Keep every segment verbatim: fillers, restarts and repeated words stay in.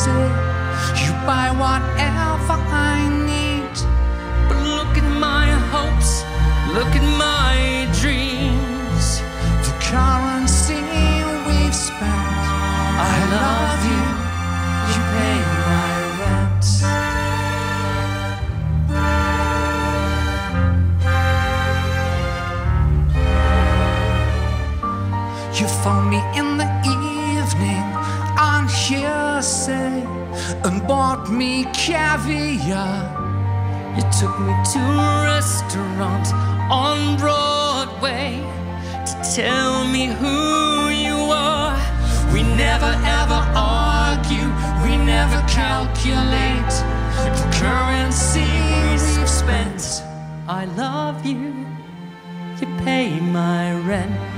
say you buy whatever I need. But look at my hopes, look at my dreams. The currency we've spent. I love you, you pay my rent. You phoned me in the evening on hearsay and bought me caviar. You took me to a restaurant on Broadway to tell me who you are. We never ever argue, we never calculate the currency we've spent. I love you, you pay my rent.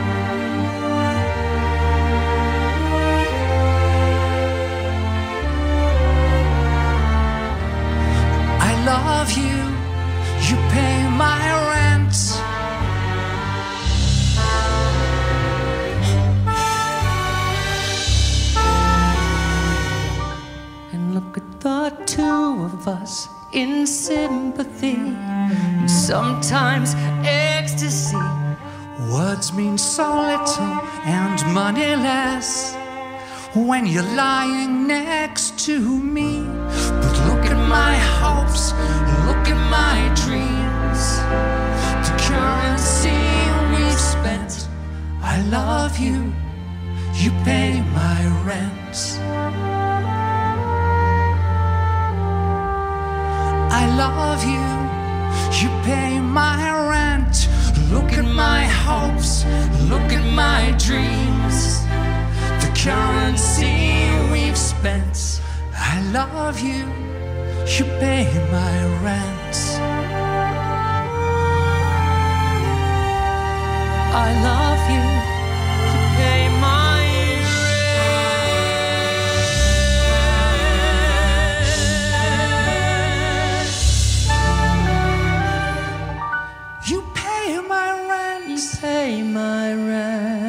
I love you, you pay my rent. And look at the two of us in sympathy, and sometimes ecstasy. Words mean so little and money less when you're lying next to me. But look at my hopes, look at my dreams, the currency we've spent. I love you, you pay my rent. I love you, you pay my rent. Look at my hopes, look at my dreams, the currency we've spent. I love you, you pay my rent. I love you, you pay my rent. You pay my rent. You pay my rent.